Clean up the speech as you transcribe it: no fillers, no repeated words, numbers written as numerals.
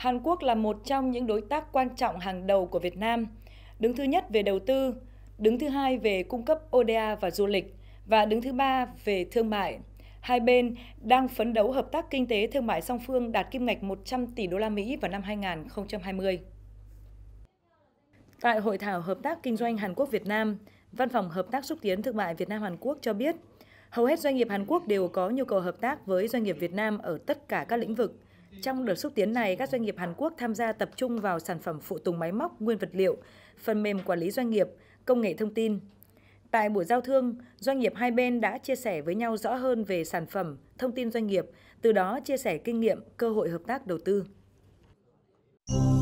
Hàn Quốc là một trong những đối tác quan trọng hàng đầu của Việt Nam, đứng thứ nhất về đầu tư, đứng thứ hai về cung cấp ODA và du lịch và đứng thứ ba về thương mại. Hai bên đang phấn đấu hợp tác kinh tế thương mại song phương đạt kim ngạch 100 tỷ đô la Mỹ vào năm 2020. Tại Hội thảo Hợp tác Kinh doanh Hàn Quốc-Việt Nam, Văn phòng Hợp tác Xúc tiến Thương mại Việt Nam-Hàn Quốc cho biết, hầu hết doanh nghiệp Hàn Quốc đều có nhu cầu hợp tác với doanh nghiệp Việt Nam ở tất cả các lĩnh vực. Trong đợt xúc tiến này, các doanh nghiệp Hàn Quốc tham gia tập trung vào sản phẩm phụ tùng máy móc, nguyên vật liệu, phần mềm quản lý doanh nghiệp, công nghệ thông tin. Tại buổi giao thương, doanh nghiệp hai bên đã chia sẻ với nhau rõ hơn về sản phẩm, thông tin doanh nghiệp, từ đó chia sẻ kinh nghiệm, cơ hội hợp tác đầu tư.